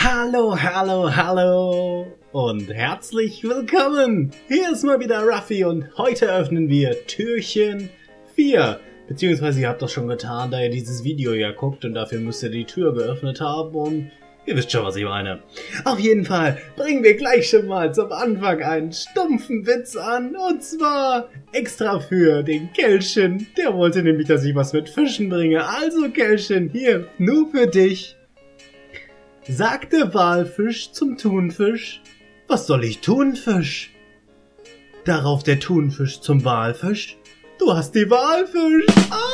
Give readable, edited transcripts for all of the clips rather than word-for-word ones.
Hallo, hallo, hallo und herzlich willkommen! Hier ist mal wieder Ruffy und heute öffnen wir Türchen 4. Beziehungsweise ihr habt das schon getan, da ihr dieses Video ja guckt und dafür müsst ihr die Tür geöffnet haben und ihr wisst schon, was ich meine. Auf jeden Fall bringen wir gleich schon mal zum Anfang einen stumpfen Witz an und zwar extra für den Kelchen. Der wollte nämlich, dass ich was mit Fischen bringe. Also Kelchen, hier, nur für dich. Sagt der Walfisch zum Thunfisch: Was soll ich tun, Fisch? Darauf der Thunfisch zum Walfisch: Du hast die Walfisch.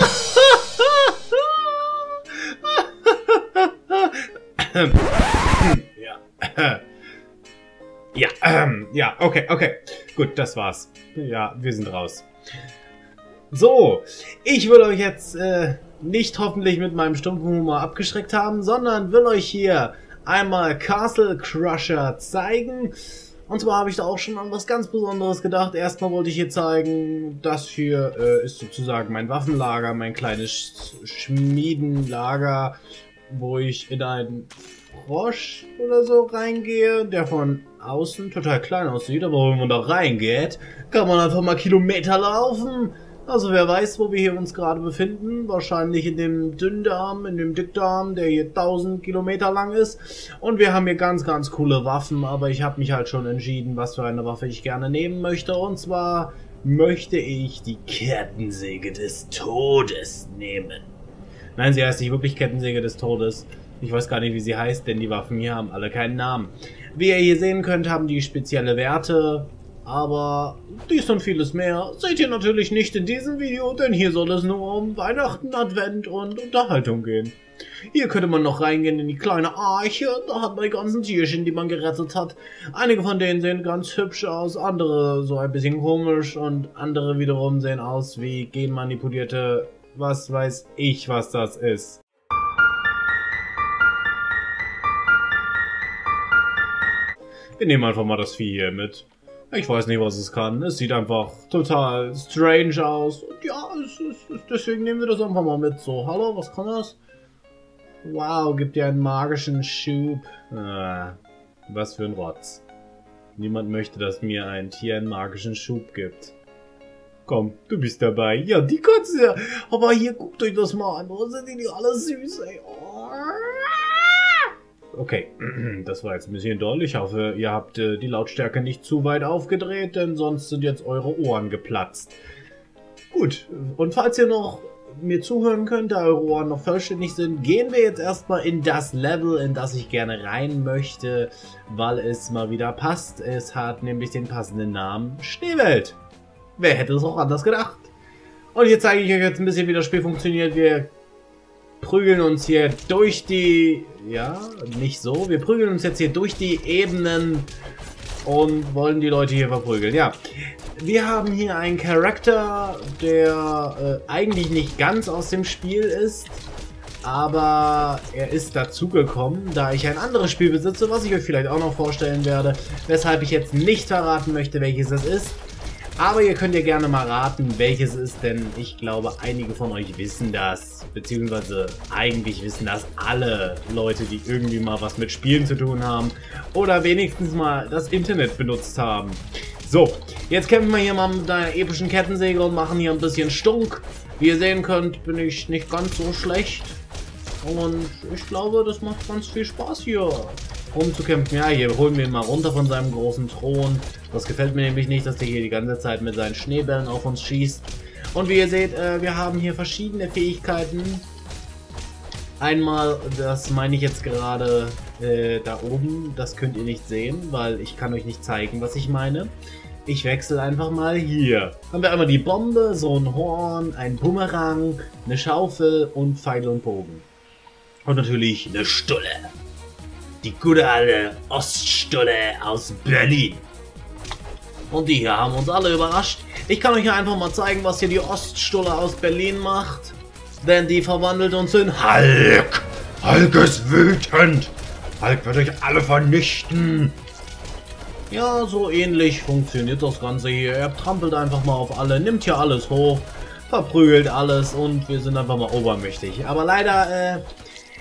Ja, okay. Gut, das war's. Ja, wir sind raus. So, ich will euch jetzt nicht hoffentlich mit meinem stumpfen Humor abgeschreckt haben, sondern will euch hier einmal Castle Crusher zeigen. Und zwar habe ich da auch schon an was ganz Besonderes gedacht. Erstmal wollte ich hier zeigen, das hier ist sozusagen mein Waffenlager, mein kleines Schmiedenlager, wo ich in einen Frosch oder so reingehe, der von außen total klein aussieht, aber wenn man da reingeht, kann man einfach mal Kilometer laufen. Also wer weiß, wo wir hier uns gerade befinden. Wahrscheinlich in dem Dünndarm, in dem Dickdarm, der hier 1000 Kilometer lang ist. Und wir haben hier ganz coole Waffen, aber ich habe mich halt schon entschieden, was für eine Waffe ich gerne nehmen möchte. Und zwar möchte ich die Kettensäge des Todes nehmen. Nein, sie heißt nicht wirklich Kettensäge des Todes. Ich weiß gar nicht, wie sie heißt, denn die Waffen hier haben alle keinen Namen. Wie ihr hier sehen könnt, haben die spezielle Werte. Aber dies und vieles mehr seht ihr natürlich nicht in diesem Video, denn hier soll es nur um Weihnachten, Advent und Unterhaltung gehen. Hier könnte man noch reingehen in die kleine Arche, da hat man die ganzen Tierchen, die man gerettet hat. Einige von denen sehen ganz hübsch aus, andere so ein bisschen komisch und andere wiederum sehen aus wie genmanipulierte, was weiß ich, was das ist. Wir nehmen einfach mal das Vieh hier mit. Ich weiß nicht, was es kann. Es sieht einfach total strange aus. Und ja, deswegen nehmen wir das einfach mal mit. So, hallo, was kann das? Wow, gibt dir einen magischen Schub. Was für ein Rotz. Niemand möchte, dass mir ein Tier einen magischen Schub gibt. Komm, du bist dabei. Ja, die Katze. Ja. Aber hier, guckt euch das mal an. Oh, sind die alle süß, ey. Oh. Okay, das war jetzt ein bisschen doll. Ich hoffe, ihr habt die Lautstärke nicht zu weit aufgedreht, denn sonst sind jetzt eure Ohren geplatzt. Gut, und falls ihr noch mir zuhören könnt, da eure Ohren noch vollständig sind, gehen wir jetzt erstmal in das Level, in das ich gerne rein möchte, weil es mal wieder passt. Es hat nämlich den passenden Namen Schneewelt. Wer hätte es auch anders gedacht? Und hier zeige ich euch jetzt ein bisschen, wie das Spiel funktioniert. Wir prügeln uns hier durch die... Ja, nicht so. Wir prügeln uns jetzt hier durch die Ebenen und wollen die Leute hier verprügeln. Ja, wir haben hier einen Charakter, der eigentlich nicht ganz aus dem Spiel ist, aber er ist dazugekommen, da ich ein anderes Spiel besitze, was ich euch vielleicht auch noch vorstellen werde, weshalb ich jetzt nicht verraten möchte, welches es ist. Aber ihr könnt ja gerne mal raten, welches es ist, denn ich glaube, einige von euch wissen das, beziehungsweise eigentlich wissen das alle Leute, die irgendwie mal was mit Spielen zu tun haben oder wenigstens mal das Internet benutzt haben. So, jetzt kämpfen wir hier mal mit einer epischen Kettensäge und machen hier ein bisschen Stunk. Wie ihr sehen könnt, bin ich nicht ganz so schlecht und ich glaube, das macht ganz viel Spaß hier rumzukämpfen. Ja, hier holen wir ihn mal runter von seinem großen Thron. Das gefällt mir nämlich nicht, dass der hier die ganze Zeit mit seinen Schneebällen auf uns schießt. Und wie ihr seht, wir haben hier verschiedene Fähigkeiten. Einmal, das meine ich jetzt gerade da oben, das könnt ihr nicht sehen, weil ich kann euch nicht zeigen, was ich meine. Ich wechsle einfach mal hier. Haben wir einmal die Bombe, so ein Horn, ein Bumerang, eine Schaufel und Pfeil und Bogen. Und natürlich eine Stulle. Die gute alte Oststulle aus Berlin. Und die hier haben uns alle überrascht. Ich kann euch ja einfach mal zeigen, was hier die Oststulle aus Berlin macht. Denn die verwandelt uns in Hulk. Hulk ist wütend. Hulk wird euch alle vernichten. Ja, so ähnlich funktioniert das Ganze hier. Er trampelt einfach mal auf alle, nimmt hier alles hoch, verprügelt alles und wir sind einfach mal obermächtig. Aber leider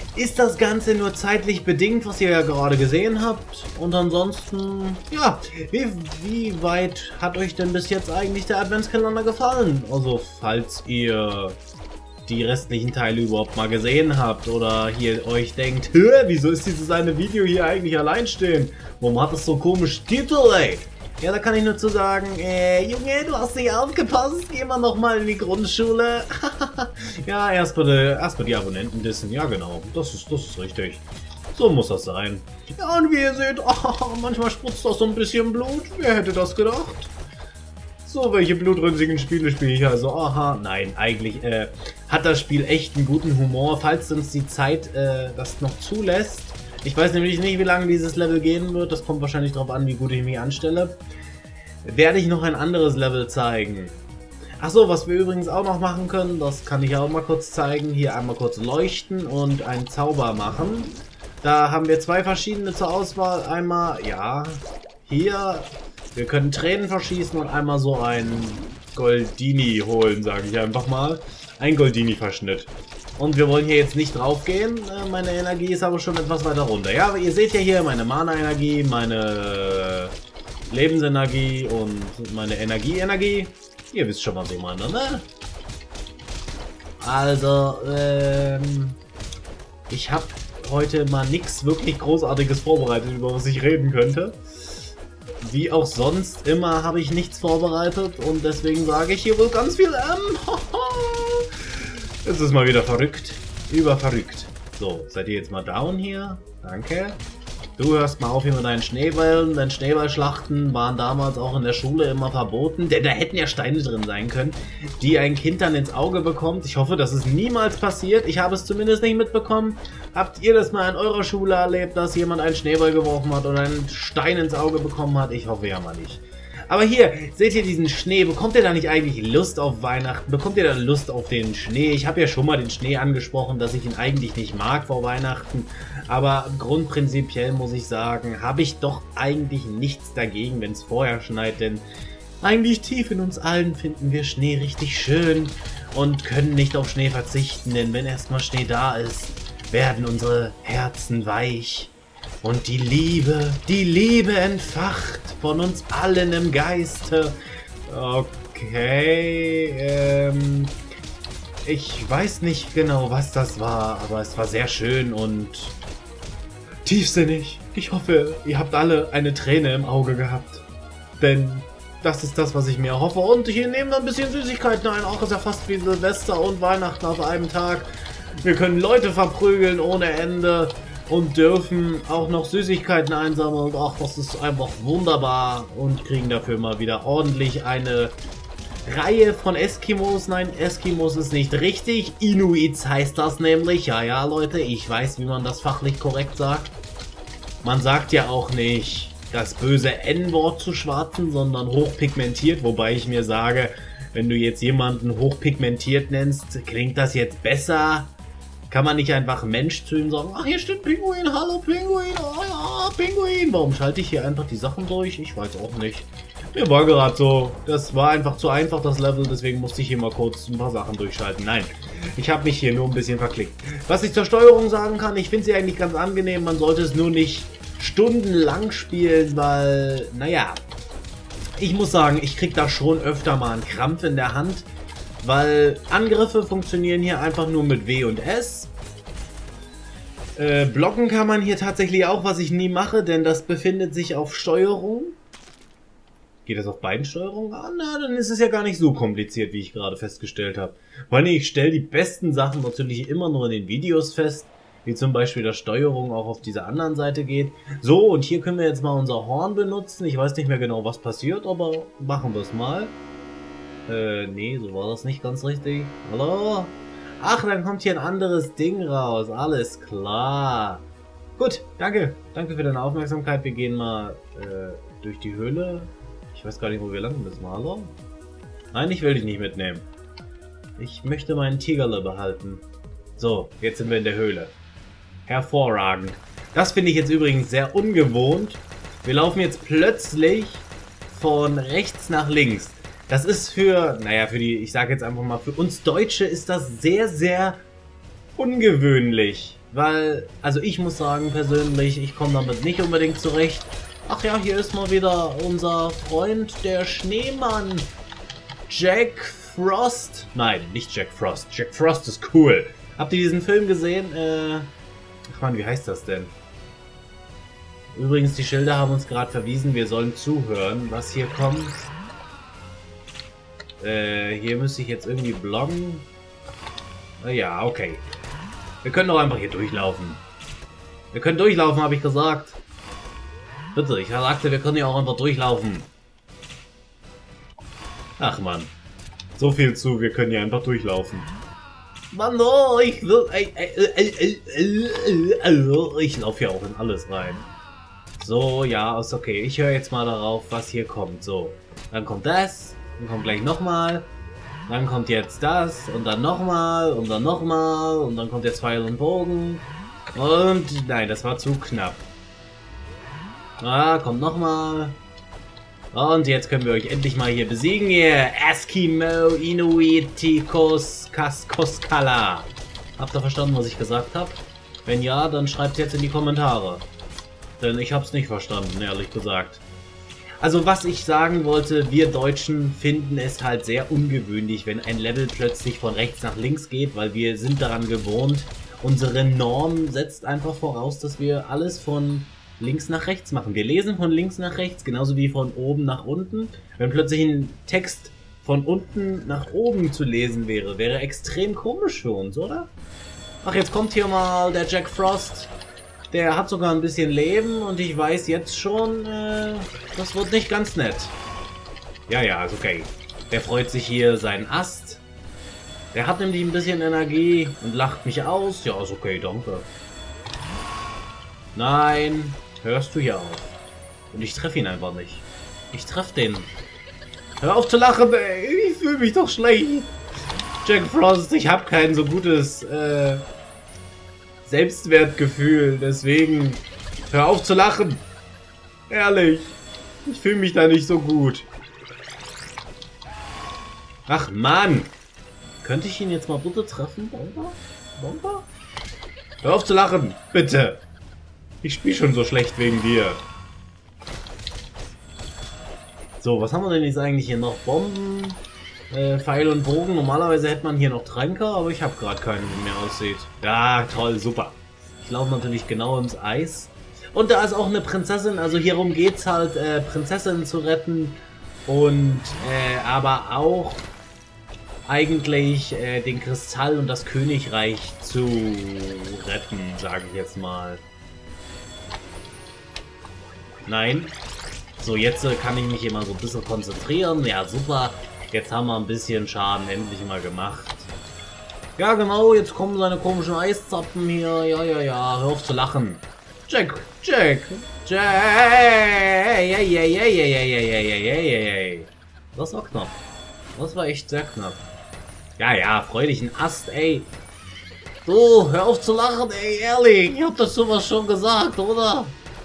ist das Ganze nur zeitlich bedingt, was ihr ja gerade gesehen habt. Und ansonsten, ja, wie weit hat euch denn bis jetzt eigentlich der Adventskalender gefallen? Also, falls ihr die restlichen Teile überhaupt mal gesehen habt oder hier euch denkt, wieso ist dieses eine Video hier eigentlich allein stehen? Warum hat es so komisch Titel, ey? Ja, da kann ich nur zu sagen, Junge, du hast nicht aufgepasst, geh mal nochmal in die Grundschule. Ja, erstmal die Abonnenten dissen, ja genau, das ist richtig. So muss das sein. Ja, und wie ihr seht, manchmal spritzt doch so ein bisschen Blut, wer hätte das gedacht? So, welche blutrünstigen Spiele spiele ich also? Aha, nein, eigentlich hat das Spiel echt einen guten Humor, falls uns die Zeit das noch zulässt. Ich weiß nämlich nicht, wie lange dieses Level gehen wird, das kommt wahrscheinlich darauf an, wie gut ich mich anstelle. Werde ich noch ein anderes Level zeigen. Achso, was wir übrigens auch noch machen können, das kann ich auch mal kurz zeigen. Hier einmal kurz leuchten und einen Zauber machen. Da haben wir zwei verschiedene zur Auswahl. Einmal, ja, hier... Wir können Tränen verschießen und einmal so ein Goldini holen, sage ich einfach mal. Ein Goldini-Verschnitt. Und wir wollen hier jetzt nicht drauf gehen. Meine Energie ist aber schon etwas weiter runter. Ja, aber ihr seht ja hier meine Mana-Energie, meine Lebensenergie und meine Energie. Ihr wisst schon, was ich meine, ne? Also, ich habe heute mal nichts wirklich Großartiges vorbereitet, über was ich reden könnte. Wie auch sonst immer habe ich nichts vorbereitet und deswegen sage ich hier wohl ganz viel Es ist mal wieder verrückt. Überverrückt. So, seid ihr jetzt mal down hier? Danke. Du hörst mal auf hier mit deinen Schneeballen, denn Schneeballschlachten waren damals auch in der Schule immer verboten, denn da hätten ja Steine drin sein können, die ein Kind dann ins Auge bekommt. Ich hoffe, das ist niemals passiert. Ich habe es zumindest nicht mitbekommen. Habt ihr das mal in eurer Schule erlebt, dass jemand einen Schneeball geworfen hat oder einen Stein ins Auge bekommen hat? Ich hoffe ja mal nicht. Aber hier, seht ihr diesen Schnee? Bekommt ihr da nicht eigentlich Lust auf Weihnachten? Bekommt ihr da Lust auf den Schnee? Ich habe ja schon mal den Schnee angesprochen, dass ich ihn eigentlich nicht mag vor Weihnachten. Aber grundprinzipiell muss ich sagen, habe ich doch eigentlich nichts dagegen, wenn es vorher schneit. Denn eigentlich tief in uns allen finden wir Schnee richtig schön und können nicht auf Schnee verzichten. Denn wenn erstmal Schnee da ist, werden unsere Herzen weich. Und die Liebe entfacht von uns allen im Geiste. Okay, ich weiß nicht genau, was das war, aber es war sehr schön und tiefsinnig. Ich hoffe, ihr habt alle eine Träne im Auge gehabt. Denn das ist das, was ich mir hoffe. Und hier nehmen wir ein bisschen Süßigkeiten ein. Auch ist ja fast wie Silvester und Weihnachten auf einem Tag. Wir können Leute verprügeln ohne Ende. Und dürfen auch noch Süßigkeiten einsammeln. Und ach, das ist einfach wunderbar. Und kriegen dafür mal wieder ordentlich eine Reihe von Eskimos. Nein, Eskimos ist nicht richtig. Inuits heißt das nämlich. Ja, ja, Leute, ich weiß, wie man das fachlich korrekt sagt. Man sagt ja auch nicht das böse N-Wort zu Schwarzen, sondern hochpigmentiert. Wobei ich mir sage, wenn du jetzt jemanden hochpigmentiert nennst, klingt das jetzt besser? Kann man nicht einfach Mensch zu ihm sagen, ach, hier steht Pinguin, hallo Pinguin, oh ja, Pinguin. Warum schalte ich hier einfach die Sachen durch? Ich weiß auch nicht. Mir war gerade so, das war einfach zu einfach, das Level, deswegen musste ich hier mal kurz ein paar Sachen durchschalten. Nein, ich habe mich hier nur ein bisschen verklickt. Was ich zur Steuerung sagen kann, ich finde sie eigentlich ganz angenehm, man sollte es nur nicht stundenlang spielen, weil, naja, ich muss sagen, ich kriege da schon öfter mal einen Krampf in der Hand. Weil Angriffe funktionieren hier einfach nur mit W und S. Blocken kann man hier tatsächlich auch, was ich nie mache, denn das befindet sich auf Steuerung. Geht das auf beiden Steuerungen? Ah, na, dann ist es ja gar nicht so kompliziert, wie ich gerade festgestellt habe. Vor allem, ich stelle die besten Sachen natürlich immer nur in den Videos fest, wie zum Beispiel, dass Steuerung auch auf dieser anderen Seite geht. So, und hier können wir jetzt mal unser Horn benutzen. Ich weiß nicht mehr genau, was passiert, aber machen wir es mal. Nee, so war das nicht ganz richtig. Hallo? Ach, dann kommt hier ein anderes Ding raus. Alles klar. Gut, danke. Danke für deine Aufmerksamkeit. Wir gehen mal durch die Höhle. Ich weiß gar nicht, wo wir landen müssen. Hallo? Nein, ich will dich nicht mitnehmen. Ich möchte meinen Tigerle behalten. So, jetzt sind wir in der Höhle. Hervorragend. Das finde ich jetzt übrigens sehr ungewohnt. Wir laufen jetzt plötzlich von rechts nach links. Das ist naja, ich sage jetzt einfach mal, für uns Deutsche ist das sehr, sehr ungewöhnlich. Weil, also ich muss sagen persönlich, ich komme damit nicht unbedingt zurecht. Ach ja, hier ist mal wieder unser Freund, der Schneemann. Jack Frost. Nein, nicht Jack Frost. Jack Frost ist cool. Habt ihr diesen Film gesehen? Ach man, wie heißt das denn? Übrigens, die Schilder haben uns gerade verwiesen, wir sollen zuhören, was hier kommt. Hier müsste ich jetzt irgendwie bloggen. Ja, okay. Wir können doch einfach hier durchlaufen. Wir können durchlaufen, habe ich gesagt. Bitte, ich sagte, wir können hier auch einfach durchlaufen. Ach man. So viel zu, wir können hier einfach durchlaufen. Mann, oh, ich laufe hier auch in alles rein. So, ja, ist okay. Ich höre jetzt mal darauf, was hier kommt. So, dann kommt das, dann kommt gleich nochmal, dann kommt jetzt das und dann nochmal und dann nochmal und dann kommt jetzt Pfeil und Bogen. Und nein, das war zu knapp. Ah, kommt nochmal. Und jetzt können wir euch endlich mal hier besiegen, hier. Eskimo Inuitikos Kaskoskala. Habt ihr verstanden, was ich gesagt habe? Wenn ja, dann schreibt es jetzt in die Kommentare. Denn ich habe es nicht verstanden, ehrlich gesagt. Also was ich sagen wollte, wir Deutschen finden es halt sehr ungewöhnlich, wenn ein Level plötzlich von rechts nach links geht, weil wir sind daran gewohnt. Unsere Norm setzt einfach voraus, dass wir alles von links nach rechts machen. Wir lesen von links nach rechts, genauso wie von oben nach unten. Wenn plötzlich ein Text von unten nach oben zu lesen wäre, wäre extrem komisch für uns, oder? Ach, jetzt kommt hier mal der Jack Frost. Der hat sogar ein bisschen Leben und ich weiß jetzt schon, das wird nicht ganz nett. Ja, ist okay. Der freut sich hier seinen Ast. Der hat nämlich ein bisschen Energie und lacht mich aus. Ja, ist okay, danke. Nein, hörst du hier auf. Und ich treffe ihn einfach nicht. Ich treffe den. Hör auf zu lachen, ey. Ich fühle mich doch schlecht. Jack Frost, ich habe kein so gutes Selbstwertgefühl. Deswegen hör auf zu lachen. Ehrlich. Ich fühle mich da nicht so gut. Ach Mann. Könnte ich ihn jetzt mal bitte treffen? Bomber? Bomber? Hör auf zu lachen, bitte. Ich spiele schon so schlecht wegen dir. So, was haben wir denn jetzt eigentlich hier noch? Bomben, Pfeil und Bogen. Normalerweise hätte man hier noch Tränke, aber ich habe gerade keinen, wie mir aussieht. Ja, toll, super. Ich laufe natürlich genau ins Eis. Und da ist auch eine Prinzessin, also hierum geht's halt, Prinzessinnen zu retten. Und, aber auch eigentlich den Kristall und das Königreich zu retten, sage ich jetzt mal. Nein. So, jetzt kann ich mich immer so ein bisschen konzentrieren. Ja, super. Jetzt haben wir ein bisschen Schaden endlich mal gemacht. Ja, genau. Jetzt kommen seine komischen Eiszapfen hier. Ja. Hör auf zu lachen. Jack. Das war knapp. Das war echt sehr knapp. Ja, freu dich ein Ast, ey. Du, hör auf zu lachen, ey, ehrlich. Ich hab das sowas schon gesagt, oder?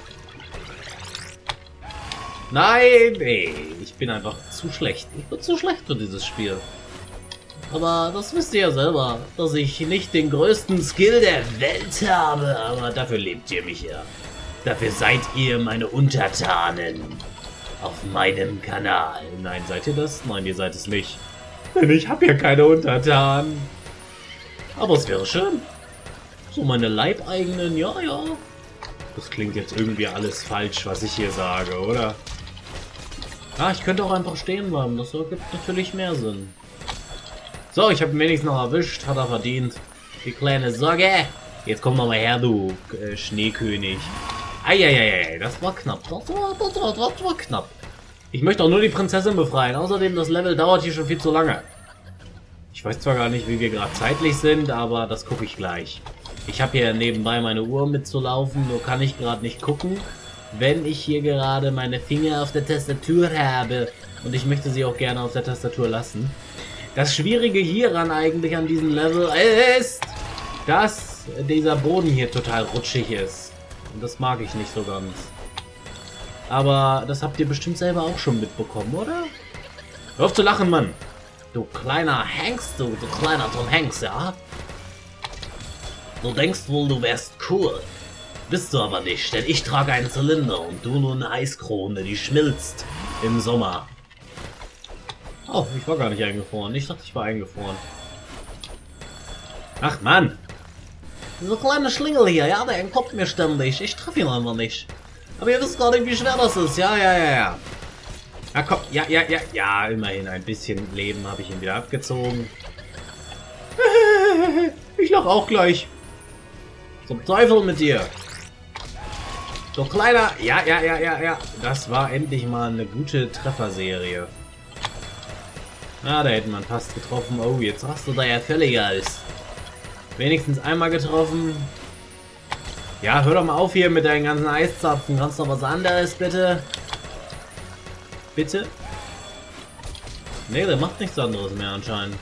Nein, ey, ich bin einfach zu schlecht. Ich bin zu schlecht für dieses Spiel. Aber das wisst ihr ja selber, dass ich nicht den größten Skill der Welt habe. Aber dafür lebt ihr mich ja. Dafür seid ihr meine Untertanen. Auf meinem Kanal. Nein, seid ihr das? Nein, ihr seid es nicht. Denn ich habe ja keine Untertanen. Aber es wäre schön. So meine Leibeigenen, ja. Das klingt jetzt irgendwie alles falsch, was ich hier sage, oder? Ah, ich könnte auch einfach stehen bleiben. Das ergibt natürlich mehr Sinn. So, ich habe ihn wenigstens noch erwischt. Hat er verdient. Die kleine Socke. Jetzt komm noch mal her, du Schneekönig. Eieiei, das war knapp. Das war knapp. Ich möchte auch nur die Prinzessin befreien. Außerdem, das Level dauert hier schon viel zu lange. Ich weiß zwar gar nicht, wie wir gerade zeitlich sind, aber das gucke ich gleich. Ich habe hier nebenbei meine Uhr mitzulaufen, nur kann ich gerade nicht gucken, wenn ich hier gerade meine Finger auf der Tastatur habe. Und ich möchte sie auch gerne auf der Tastatur lassen. Das Schwierige hieran eigentlich an diesem Level ist, dass dieser Boden hier total rutschig ist. Und das mag ich nicht so ganz. Aber das habt ihr bestimmt selber auch schon mitbekommen, oder? Hör auf zu lachen, Mann! Du kleiner Hanks, du kleiner Tom Hanks, ja? Du denkst wohl, du wärst cool. Bist du aber nicht, denn ich trage einen Zylinder und du nur eine Eiskrone, die schmilzt im Sommer. Oh, ich war gar nicht eingefroren. Ich dachte, ich war eingefroren. Ach, Mann! Dieser kleine Schlingel hier, ja, der entkommt mir ständig. Ich treffe ihn einfach nicht. Aber ihr wisst gar nicht, wie schwer das ist. Ja. Ja, komm. Ja, immerhin ein bisschen Leben habe ich ihn wieder abgezogen. Ich lach auch gleich. Zum Teufel mit dir. So kleiner. Ja. Das war endlich mal eine gute Trefferserie. Ah, da hätten wir fast getroffen. Oh, jetzt hast du da ja völlig alles. Wenigstens einmal getroffen. Ja, hör doch mal auf hier mit deinen ganzen Eiszapfen. Kannst du was anderes, bitte? Bitte? Nee, der macht nichts anderes mehr anscheinend.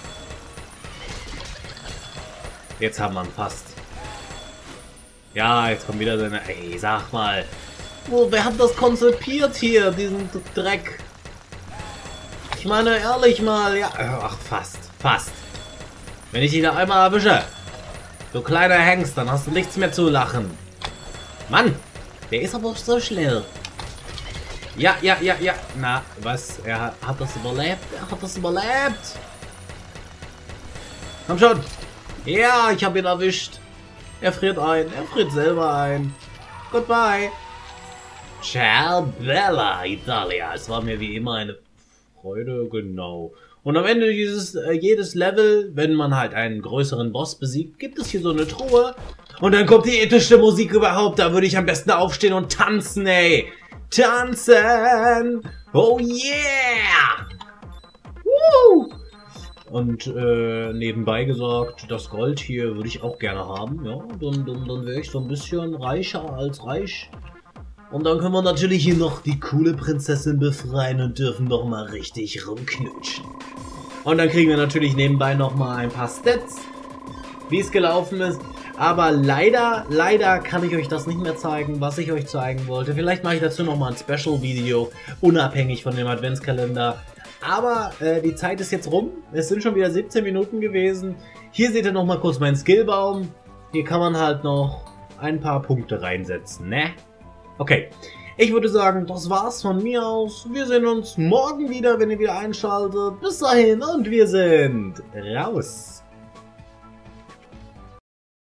Jetzt haben wir ihn fast. Ja, jetzt kommt wieder seine... Ey, sag mal. Oh, wer hat das konzipiert hier, diesen Dreck? Ich meine, ehrlich mal, ja... Ach, fast. Wenn ich dich da einmal erwische, du kleiner Hengst, dann hast du nichts mehr zu lachen. Mann, der ist aber so schnell. Ja. Na, was? Er hat das überlebt? Er hat das überlebt? Komm schon. Ja, ich habe ihn erwischt. Er friert ein. Er friert selber ein. Goodbye. Ciao, Bella Italia. Es war mir wie immer eine Freude, genau. Und am Ende jedes Level, wenn man halt einen größeren Boss besiegt, gibt es hier so eine Truhe. Und dann kommt die epischste Musik überhaupt. Da würde ich am besten aufstehen und tanzen, ey. Tanzen! Oh yeah! Woo! Und nebenbei gesagt, das Gold hier würde ich auch gerne haben. Ja, dann wäre ich so ein bisschen reicher als reich. Und dann können wir natürlich hier noch die coole Prinzessin befreien und dürfen doch mal richtig rumknutschen. Und dann kriegen wir natürlich nebenbei noch mal ein paar Stats, wie es gelaufen ist. Aber leider kann ich euch das nicht mehr zeigen, was ich euch zeigen wollte. Vielleicht mache ich dazu noch mal ein Special-Video, unabhängig von dem Adventskalender. Aber die Zeit ist jetzt rum. Es sind schon wieder 17 Minuten gewesen. Hier seht ihr noch mal kurz meinen Skillbaum. Hier kann man halt noch ein paar Punkte reinsetzen, ne? Okay, ich würde sagen, das war's von mir aus. Wir sehen uns morgen wieder, wenn ihr wieder einschaltet. Bis dahin und wir sind raus.